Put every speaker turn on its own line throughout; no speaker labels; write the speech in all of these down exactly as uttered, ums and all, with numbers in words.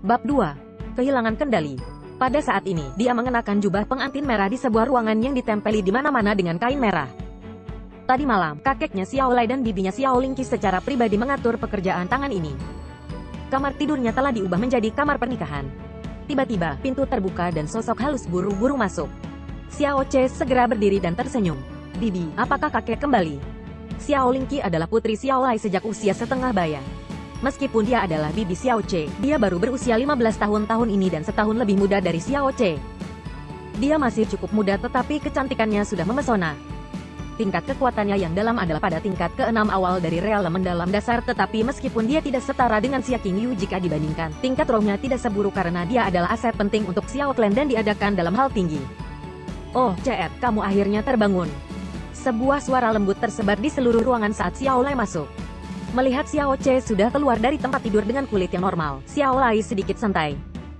Bab dua. Kehilangan kendali. Pada saat ini, dia mengenakan jubah pengantin merah di sebuah ruangan yang ditempeli di mana-mana dengan kain merah. Tadi malam, kakeknya Xiao Lai dan bibinya Xiao Lingqi secara pribadi mengatur pekerjaan tangan ini. Kamar tidurnya telah diubah menjadi kamar pernikahan. Tiba-tiba, pintu terbuka dan sosok halus buru-buru masuk. Xiao Ce segera berdiri dan tersenyum. "Bibi, apakah kakek kembali?" Xiao Lingqi adalah putri Xiao Lai sejak usia setengah baya. Meskipun dia adalah bibi Xiao Ce, dia baru berusia lima belas tahun tahun ini dan setahun lebih muda dari Xiao Ce. Dia masih cukup muda tetapi kecantikannya sudah memesona. Tingkat kekuatannya yang dalam adalah pada tingkat keenam awal dari realem mendalam dasar, tetapi meskipun dia tidak setara dengan Xia Qingyu jika dibandingkan, tingkat rohnya tidak seburuk karena dia adalah aset penting untuk Xiao Clan dan diadakan dalam hal tinggi. "Oh, C R, kamu akhirnya terbangun." Sebuah suara lembut tersebar di seluruh ruangan saat Xiao Lai masuk. Melihat Xiao Ce sudah keluar dari tempat tidur dengan kulit yang normal, Xiao Lai sedikit santai.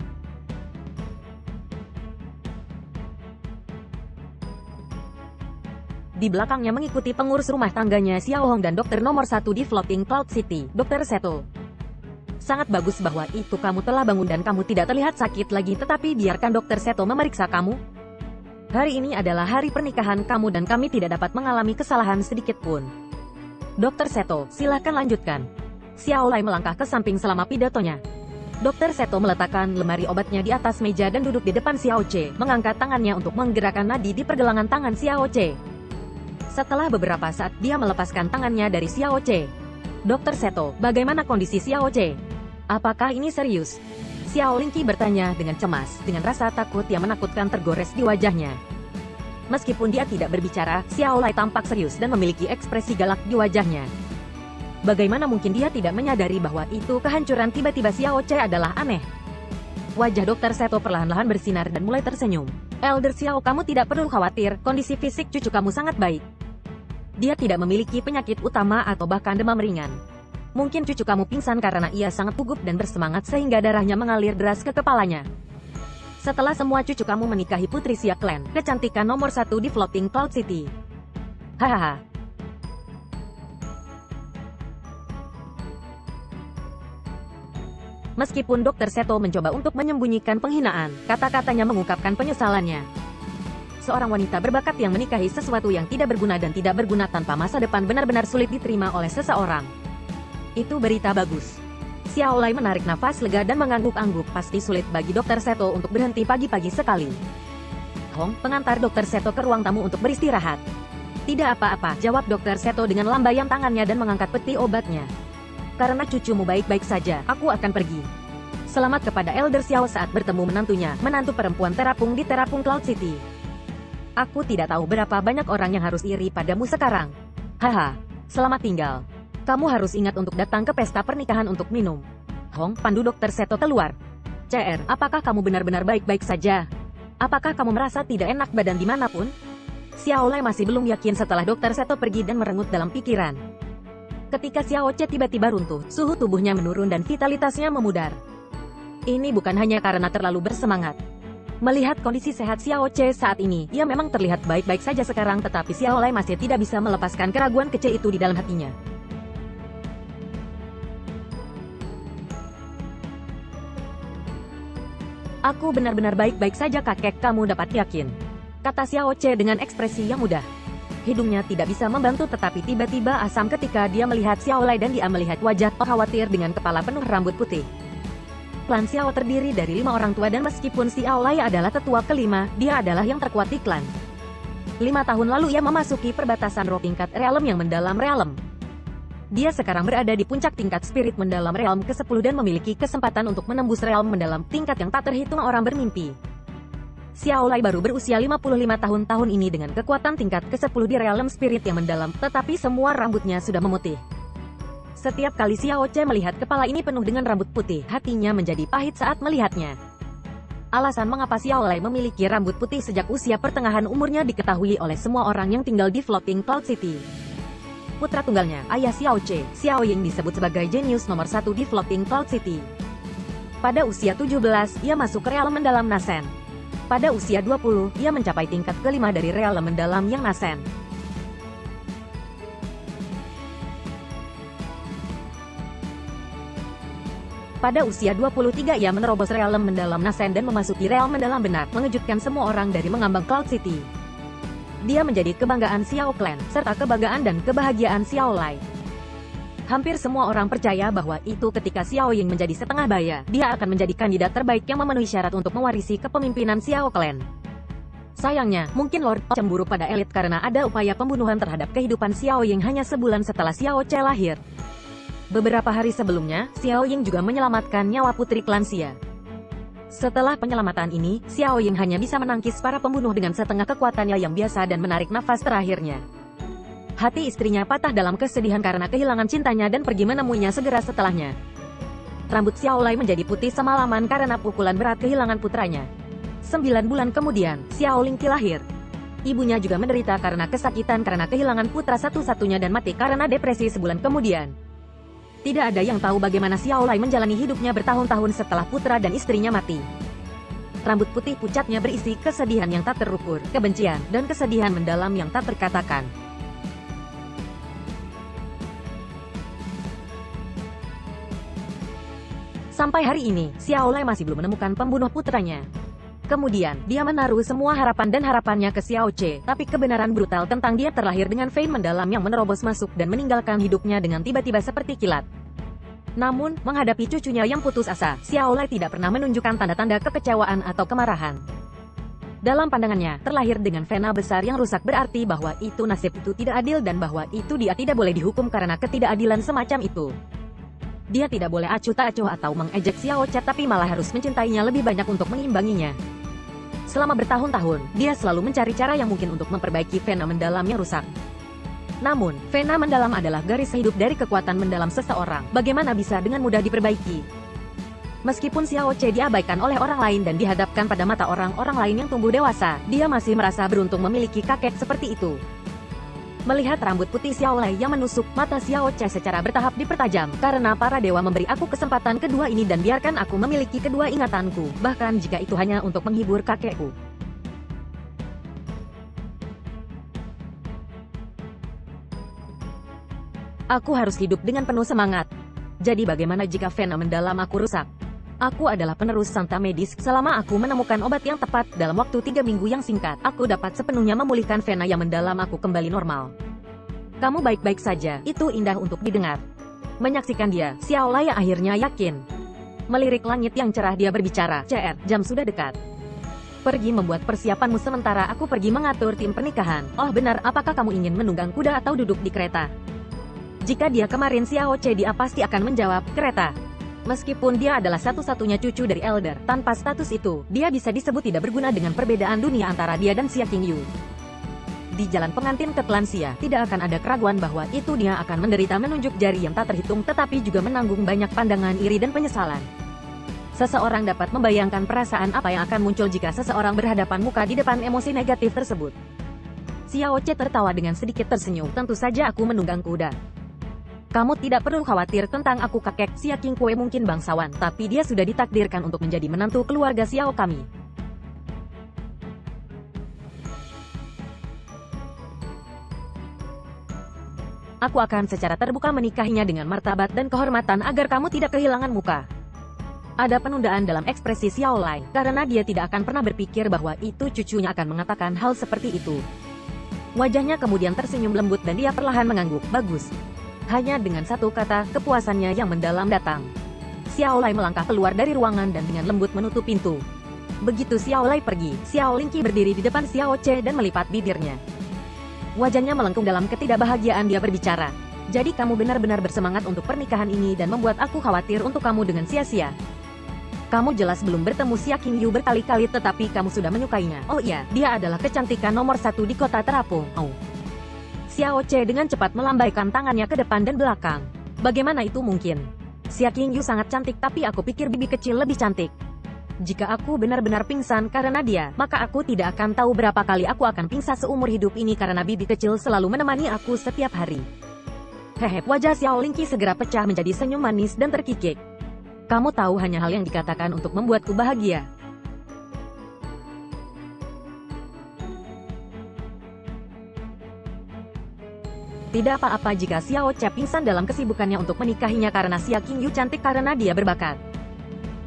Di belakangnya mengikuti pengurus rumah tangganya Xiao Hong dan dokter nomor satu di Floating Cloud City, dokter Seto. "Sangat bagus bahwa itu kamu telah bangun dan kamu tidak terlihat sakit lagi, tetapi biarkan dokter Seto memeriksa kamu. Hari ini adalah hari pernikahan kamu dan kami tidak dapat mengalami kesalahan sedikit pun." "Dokter Seto, silakan lanjutkan." Xiao Lai melangkah ke samping selama pidatonya. Dokter Seto meletakkan lemari obatnya di atas meja dan duduk di depan Xiao Ce, mengangkat tangannya untuk menggerakkan nadi di pergelangan tangan Xiao Ce. Setelah beberapa saat, dia melepaskan tangannya dari Xiao Ce. "Dokter Seto, bagaimana kondisi Xiao Ce? Apakah ini serius?" Xiao Lingqi bertanya dengan cemas, dengan rasa takut yang menakutkan tergores di wajahnya. Meskipun dia tidak berbicara, Xiao Lai tampak serius dan memiliki ekspresi galak di wajahnya. Bagaimana mungkin dia tidak menyadari bahwa itu kehancuran? Tiba-tiba Xiao Ce adalah aneh. Wajah dokter Seto perlahan-lahan bersinar dan mulai tersenyum. "Elder Xiao, kamu tidak perlu khawatir, kondisi fisik cucu kamu sangat baik. Dia tidak memiliki penyakit utama atau bahkan demam ringan. Mungkin cucu kamu pingsan karena ia sangat gugup dan bersemangat sehingga darahnya mengalir deras ke kepalanya. Setelah semua cucu kamu menikahi putri Xia Clan, kecantikan nomor satu di Floating Cloud City." Hahaha. Meskipun dokter Seto mencoba untuk menyembunyikan penghinaan, kata-katanya mengungkapkan penyesalannya. Seorang wanita berbakat yang menikahi sesuatu yang tidak berguna dan tidak berguna tanpa masa depan benar-benar sulit diterima oleh seseorang. Itu berita bagus. Xiao Lai menarik nafas lega dan mengangguk-angguk. Pasti sulit bagi dokter Seto untuk berhenti pagi-pagi sekali. "Hong, pengantar dokter Seto ke ruang tamu untuk beristirahat." "Tidak apa-apa," jawab dokter Seto dengan lambaian tangannya dan mengangkat peti obatnya. "Karena cucumu baik-baik saja, aku akan pergi. Selamat kepada Elder Xiao saat bertemu menantunya, menantu perempuan terapung di Terapung Cloud City. Aku tidak tahu berapa banyak orang yang harus iri padamu sekarang. Haha, selamat tinggal. Kamu harus ingat untuk datang ke pesta pernikahan untuk minum." Hong, pandu dokter Seto keluar. "C R, apakah kamu benar-benar baik-baik saja? Apakah kamu merasa tidak enak badan dimanapun?" Xiao Lai masih belum yakin setelah dokter Seto pergi dan merengut dalam pikiran. Ketika Xiao Ce tiba-tiba runtuh, suhu tubuhnya menurun dan vitalitasnya memudar. Ini bukan hanya karena terlalu bersemangat. Melihat kondisi sehat Xiao Ce saat ini, ia memang terlihat baik-baik saja sekarang, tetapi Xiao Lai masih tidak bisa melepaskan keraguan kecil itu di dalam hatinya. "Aku benar-benar baik-baik saja kakek, kamu dapat yakin," kata Xiao Ce dengan ekspresi yang mudah. Hidungnya tidak bisa membantu tetapi tiba-tiba asam ketika dia melihat Xiao Lai dan dia melihat wajah khawatir dengan kepala penuh rambut putih. Klan Xiao terdiri dari lima orang tua dan meskipun Xiao Lai adalah tetua kelima, dia adalah yang terkuat di klan. Lima tahun lalu ia memasuki perbatasan roh tingkat realem yang mendalam realem. Dia sekarang berada di puncak tingkat spirit mendalam realm ke sepuluh dan memiliki kesempatan untuk menembus realm mendalam tingkat yang tak terhitung orang bermimpi. Xiao Lai baru berusia lima puluh lima tahun tahun ini dengan kekuatan tingkat ke sepuluh di realm spirit yang mendalam, tetapi semua rambutnya sudah memutih. Setiap kali Xiao Ce melihat kepala ini penuh dengan rambut putih, hatinya menjadi pahit saat melihatnya. Alasan mengapa Xiao Lai memiliki rambut putih sejak usia pertengahan umurnya diketahui oleh semua orang yang tinggal di Floating Cloud City. Putra tunggalnya, ayah Xiao Ce, Xiao Ying disebut sebagai jenius nomor satu di Floating Cloud City. Pada usia tujuh belas, ia masuk ke realem mendalam Nasen. Pada usia dua puluh, ia mencapai tingkat kelima dari realem mendalam yang Nasen. Pada usia dua puluh tiga ia menerobos realm mendalam Nasen dan memasuki realm mendalam benar, mengejutkan semua orang dari mengambang Cloud City. Dia menjadi kebanggaan Xiao Clan, serta kebanggaan dan kebahagiaan Xiao Lai. Hampir semua orang percaya bahwa itu ketika Xiao Ying menjadi setengah baya, dia akan menjadi kandidat terbaik yang memenuhi syarat untuk mewarisi kepemimpinan Xiao Clan. Sayangnya, mungkin Lord O cemburu pada elit karena ada upaya pembunuhan terhadap kehidupan Xiao Ying hanya sebulan setelah Xiao Che lahir. Beberapa hari sebelumnya, Xiao Ying juga menyelamatkan nyawa putri klan Xia. Setelah penyelamatan ini, Xiao Ying hanya bisa menangkis para pembunuh dengan setengah kekuatannya yang biasa dan menarik nafas terakhirnya. Hati istrinya patah dalam kesedihan karena kehilangan cintanya dan pergi menemuinya segera setelahnya. Rambut Xiao Lai menjadi putih semalaman karena pukulan berat kehilangan putranya. Sembilan bulan kemudian, Xiao Lingqi lahir. Ibunya juga menderita karena kesakitan karena kehilangan putra satu-satunya dan mati karena depresi sebulan kemudian. Tidak ada yang tahu bagaimana Xiao Lai menjalani hidupnya bertahun-tahun setelah putra dan istrinya mati. Rambut putih pucatnya berisi kesedihan yang tak terukur, kebencian, dan kesedihan mendalam yang tak terkatakan. Sampai hari ini, Xiao Lai masih belum menemukan pembunuh putranya. Kemudian, dia menaruh semua harapan dan harapannya ke Xiao Che, tapi kebenaran brutal tentang dia terlahir dengan vein mendalam yang menerobos masuk dan meninggalkan hidupnya dengan tiba-tiba seperti kilat. Namun, menghadapi cucunya yang putus asa, Xiao Lai tidak pernah menunjukkan tanda-tanda kekecewaan atau kemarahan. Dalam pandangannya, terlahir dengan vena besar yang rusak berarti bahwa itu nasib itu tidak adil dan bahwa itu dia tidak boleh dihukum karena ketidakadilan semacam itu. Dia tidak boleh acuh tak acuh atau mengejek Xiao Che tapi malah harus mencintainya lebih banyak untuk mengimbanginya. Selama bertahun-tahun, dia selalu mencari cara yang mungkin untuk memperbaiki vena mendalam yang rusak. Namun, vena mendalam adalah garis hidup dari kekuatan mendalam seseorang. Bagaimana bisa dengan mudah diperbaiki? Meskipun Xiao Che diabaikan oleh orang lain dan dihadapkan pada mata orang-orang lain yang tumbuh dewasa, dia masih merasa beruntung memiliki kakek seperti itu. Melihat rambut putih Xiao Lai yang menusuk, mata Xiao Che secara bertahap dipertajam, karena para dewa memberi aku kesempatan kedua ini dan biarkan aku memiliki kedua ingatanku, bahkan jika itu hanya untuk menghibur kakekku. Aku harus hidup dengan penuh semangat. Jadi bagaimana jika vena mendalam aku rusak? Aku adalah penerus Santa Medis. Selama aku menemukan obat yang tepat, dalam waktu tiga minggu yang singkat, aku dapat sepenuhnya memulihkan vena yang mendalam aku kembali normal. Kamu baik-baik saja, itu indah untuk didengar. Menyaksikan dia, Xiao Lai akhirnya yakin. Melirik langit yang cerah dia berbicara, C R, jam sudah dekat. Pergi membuat persiapanmu sementara aku pergi mengatur tim pernikahan. Oh benar, apakah kamu ingin menunggang kuda atau duduk di kereta? Jika dia kemarin Xiao Che dia pasti akan menjawab, kereta. Meskipun dia adalah satu-satunya cucu dari Elder, tanpa status itu, dia bisa disebut tidak berguna dengan perbedaan dunia antara dia dan Xia Qingyu. Di jalan pengantin ke klan Xia, tidak akan ada keraguan bahwa itu dia akan menderita menunjuk jari yang tak terhitung tetapi juga menanggung banyak pandangan iri dan penyesalan. Seseorang dapat membayangkan perasaan apa yang akan muncul jika seseorang berhadapan muka di depan emosi negatif tersebut. Xiao Che tertawa dengan sedikit tersenyum, tentu saja aku menunggang kuda. Kamu tidak perlu khawatir tentang aku kakek. Xia Qingkue mungkin bangsawan, tapi dia sudah ditakdirkan untuk menjadi menantu keluarga Xiao kami. Aku akan secara terbuka menikahinya dengan martabat dan kehormatan agar kamu tidak kehilangan muka. Ada penundaan dalam ekspresi Xiao Lai, karena dia tidak akan pernah berpikir bahwa itu cucunya akan mengatakan hal seperti itu. Wajahnya kemudian tersenyum lembut dan dia perlahan mengangguk, bagus. Hanya dengan satu kata, kepuasannya yang mendalam datang. Xiao Lai melangkah keluar dari ruangan dan dengan lembut menutup pintu. Begitu Xiao Lai pergi, Xiao Lingqi berdiri di depan Xiao Che dan melipat bibirnya. Wajahnya melengkung dalam ketidakbahagiaan dia berbicara. Jadi kamu benar-benar bersemangat untuk pernikahan ini dan membuat aku khawatir untuk kamu dengan sia-sia. Kamu jelas belum bertemu Xia Qingyu berkali-kali tetapi kamu sudah menyukainya. Oh iya, dia adalah kecantikan nomor satu di kota terapung. Oh. Xiao Che dengan cepat melambaikan tangannya ke depan dan belakang. Bagaimana itu mungkin? Xia Qingyu sangat cantik tapi aku pikir bibi kecil lebih cantik. Jika aku benar-benar pingsan karena dia, maka aku tidak akan tahu berapa kali aku akan pingsan seumur hidup ini karena bibi kecil selalu menemani aku setiap hari. Hehe, wajah Xiao Lingqi segera pecah menjadi senyum manis dan terkikik. Kamu tahu hanya hal yang dikatakan untuk membuatku bahagia. Tidak apa-apa jika Xiao Che pingsan dalam kesibukannya untuk menikahinya karena Xia Qingyu cantik karena dia berbakat.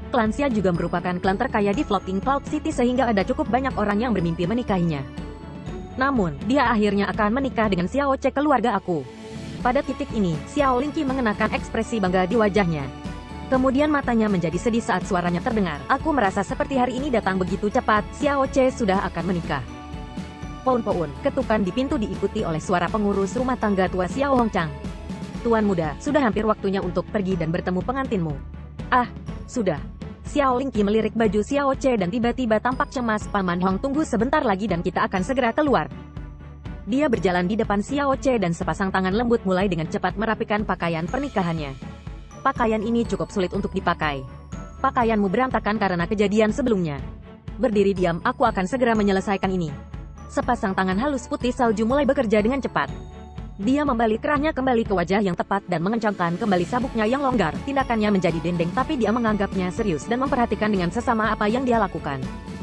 Klan Xia juga merupakan klan terkaya di Floating Cloud City sehingga ada cukup banyak orang yang bermimpi menikahinya. Namun, dia akhirnya akan menikah dengan Xiao Ce, keluarga aku. Pada titik ini, Xiao Lingqi mengenakan ekspresi bangga di wajahnya. Kemudian matanya menjadi sedih saat suaranya terdengar. Aku merasa seperti hari ini datang begitu cepat, Xiao Ce sudah akan menikah. Poun-poun, ketukan di pintu diikuti oleh suara pengurus rumah tangga tua Xiao Hongchang. Tuan muda, sudah hampir waktunya untuk pergi dan bertemu pengantinmu. Ah, sudah. Xiao Lingqi melirik baju Xiao Ce dan tiba-tiba tampak cemas. Paman Hong, tunggu sebentar lagi dan kita akan segera keluar. Dia berjalan di depan Xiao Ce dan sepasang tangan lembut mulai dengan cepat merapikan pakaian pernikahannya. Pakaian ini cukup sulit untuk dipakai. Pakaianmu berantakan karena kejadian sebelumnya. Berdiri diam, aku akan segera menyelesaikan ini. Sepasang tangan halus putih salju mulai bekerja dengan cepat. Dia membalik kerahnya kembali ke wajah yang tepat dan mengencangkan kembali sabuknya yang longgar. Tindakannya menjadi dendeng tapi dia menganggapnya serius dan memperhatikan dengan sesama apa yang dia lakukan.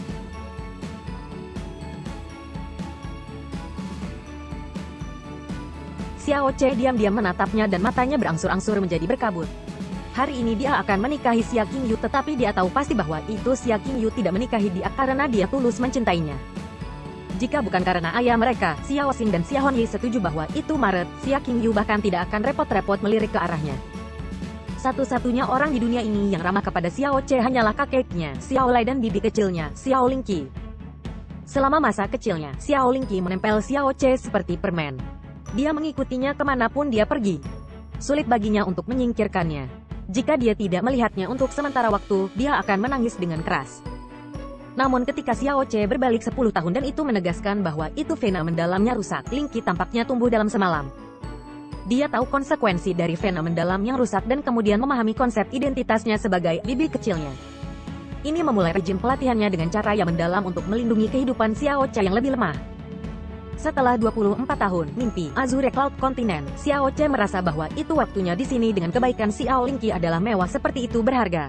Xiao Ce diam-diam menatapnya dan matanya berangsur-angsur menjadi berkabut. Hari ini dia akan menikahi Xia Qingyu, tetapi dia tahu pasti bahwa itu Xia Qingyu tidak menikahi dia karena dia tulus mencintainya. Jika bukan karena ayah mereka, Xiao Xing dan Xia Honyi setuju bahwa itu Maret, Xia Qingyu bahkan tidak akan repot-repot melirik ke arahnya. Satu-satunya orang di dunia ini yang ramah kepada Xiao Ce hanyalah kakeknya, Xiao Lai, dan bibi kecilnya, Xiao Lingqi. Selama masa kecilnya, Xiao Lingqi menempel Xiao Ce seperti permen. Dia mengikutinya kemanapun dia pergi. Sulit baginya untuk menyingkirkannya. Jika dia tidak melihatnya untuk sementara waktu, dia akan menangis dengan keras. Namun ketika Xiao Ce berbalik sepuluh tahun dan itu menegaskan bahwa itu vena mendalamnya rusak, Lingqi tampaknya tumbuh dalam semalam. Dia tahu konsekuensi dari vena mendalam yang rusak dan kemudian memahami konsep identitasnya sebagai bibi kecilnya. Ini memulai rejim pelatihannya dengan cara yang mendalam untuk melindungi kehidupan Xiao Ce yang lebih lemah. Setelah dua puluh empat tahun, mimpi Azure Cloud Continent, Xiao Ce merasa bahwa itu waktunya di sini dengan kebaikan Xiao Lingqi adalah mewah seperti itu berharga.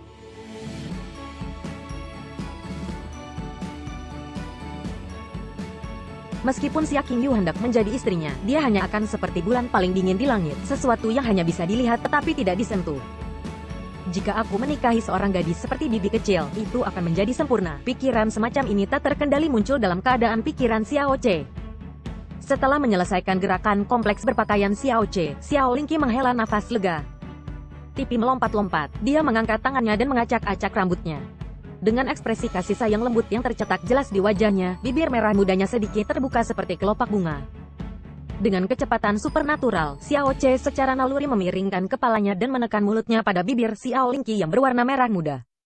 Meskipun Xia Qingyu hendak menjadi istrinya, dia hanya akan seperti bulan paling dingin di langit, sesuatu yang hanya bisa dilihat tetapi tidak disentuh. Jika aku menikahi seorang gadis seperti bibi kecil, itu akan menjadi sempurna. Pikiran semacam ini tak terkendali muncul dalam keadaan pikiran Xiao Ce. Setelah menyelesaikan gerakan kompleks berpakaian Xiao Ce, Xiao Lingqi menghela nafas lega. Tipi melompat-lompat, dia mengangkat tangannya dan mengacak-acak rambutnya. Dengan ekspresi kasih sayang lembut yang tercetak jelas di wajahnya, bibir merah mudanya sedikit terbuka seperti kelopak bunga. Dengan kecepatan supernatural, Xiao Ce secara naluri memiringkan kepalanya dan menekan mulutnya pada bibir Xiao Lingqi yang berwarna merah muda.